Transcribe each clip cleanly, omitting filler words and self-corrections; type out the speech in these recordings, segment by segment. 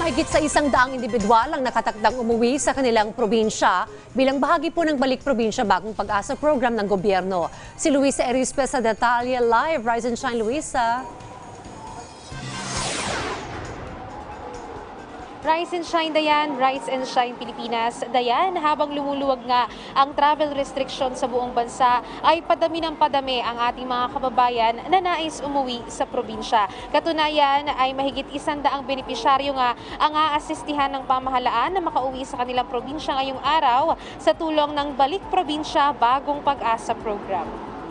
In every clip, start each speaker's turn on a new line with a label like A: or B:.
A: Mahigit sa 100 individual ang nakatakdang umuwi sa kanilang probinsya bilang bahagi po ng Balik Probinsya Bagong Pag-asa program ng gobyerno. Si Luisa Erispe sa detalye live. Rise and shine, Luisa.
B: Rise and shine, Dayan. Rise and shine, Pilipinas. Dayan, habang lumuluwag nga ang travel restriction sa buong bansa, ay padami ng padami ang ating mga kababayan na nais umuwi sa probinsya. Katunayan ay mahigit 100 benepisyaryo nga ang aasistihan ng pamahalaan na makauwi sa kanilang probinsya ngayong araw sa tulong ng Balik Probinsya Bagong Pag-asa program.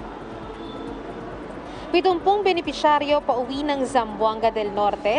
B: 70 benepisyaryo pauwi ng Zamboanga del Norte,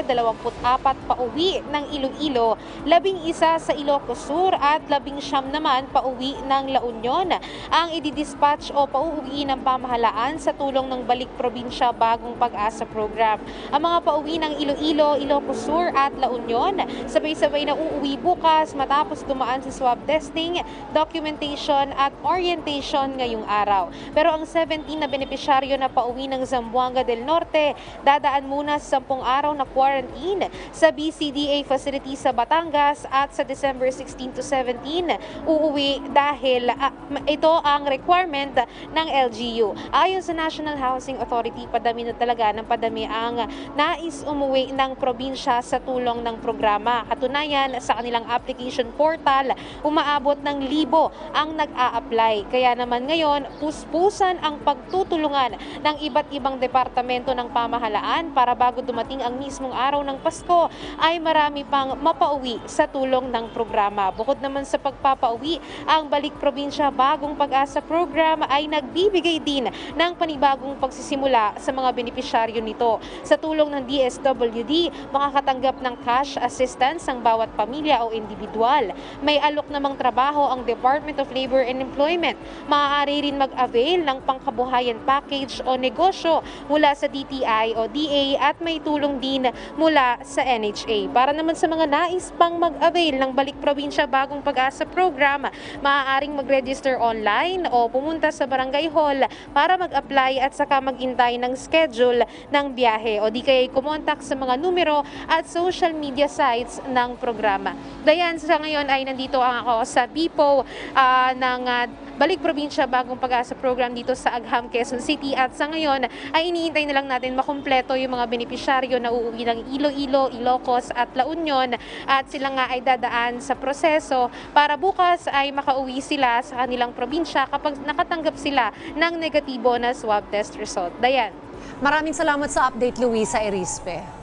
B: 24 pauwi ng Iloilo, 11 sa Ilocos Sur at 19 naman pauwi ng La Union ang ididispatch o pauwi ng pamahalaan sa tulong ng Balik Probinsya Bagong Pag-asa program. Ang mga pauwi ng Iloilo, Ilocos Sur at La Union sabay-sabay na uuwi bukas matapos dumaan sa swab testing, documentation at orientation ngayong araw. Pero ang 17 na benepisyaryo na pauwi ng Zamboanga del Norte, dadaan muna sa 10 araw na quarantine sa BCDA facility sa Batangas at sa December 16 to 17 uuwi dahil ito ang requirement ng LGU. Ayon sa National Housing Authority, padami na talaga ng padami ang nais umuwi ng probinsya sa tulong ng programa. Katunayan, sa kanilang application portal, umaabot ng 1,000 ang nag-a-apply. Kaya naman ngayon, puspusan ang pagtutulungan ng iba't ibang departamento ng pamahalaan para bago dumating ang mismong araw ng Pasko ay marami pang mapauwi sa tulong ng programa. Bukod naman sa pagpapauwi, ang Balik Probinsya Bagong Pag-asa program ay nagbibigay din ng panibagong pagsisimula sa mga benepisyaryo nito. Sa tulong ng DSWD, makakatanggap ng cash assistance ang bawat pamilya o individual. May alok namang trabaho ang Department of Labor and Employment. Maaari rin mag-avail ng pangkabuhayan package o negosyo mula sa DTI o DA at may tulong din mula sa NHA. Para naman sa mga nais pang mag-avail ng Balik Probinsya Bagong Pag-asa program, maaaring mag-register online o pumunta sa barangay hall para mag-apply at saka mag-intay ng schedule ng biyahe o di kaya kumontak sa mga numero at social media sites ng programa. Dayan, sa ngayon ay nandito ako sa BPO ng Balik Probinsya Bagong Pag-asa program dito sa Agham, Quezon City at sa ngayon ay iniintay na lang natin makumpleto yung mga benepisyaryo na uuwi ng Iloilo, Ilocos at La Union at sila nga ay dadaan sa proseso para bukas ay makauwi sila sa kanilang probinsya kapag nakatanggap sila ng negatibo na swab test result. Dayan.
A: Maraming salamat sa update, Luisa Erispe.